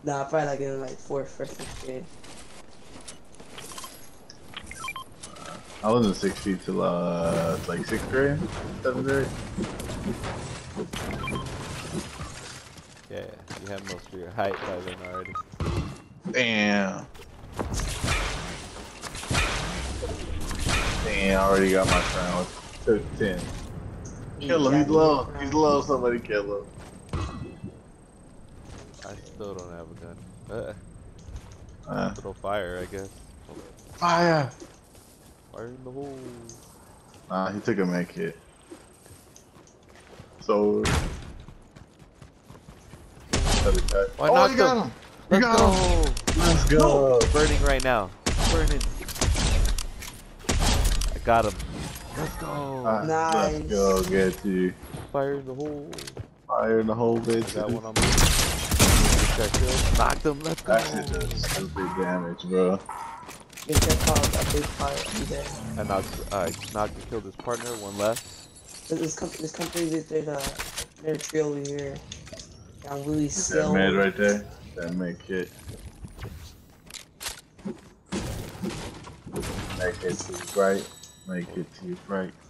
Nah, probably like in like 4th or 5th grade. I was in 6th feet till like 6th grade, 7th grade. Yeah, you have most of your height by then already. Damn. Damn, I already got my crown. Took 10. Kill him, he's low. He's low, somebody kill him. I still don't have a gun. Throw fire, I guess. Fire! Fire in the hole. He took a med kit. So. Why oh, not you got him! You Let's got go! him! Let's go! It's burning right now. It's burning. I got him. Let's go! Nice. Let's go, Ghetchu. Fire in the hole. Fire in the hole, bitch. I got one on me. Knocked him. Let's go! That shit does stupid damage, bro. Get that called a big fire every day. I knocked and killed his partner. One left. This company, their trio over here. I'm really That med right there. That med kit. Med kit to your right. Med kit to your right.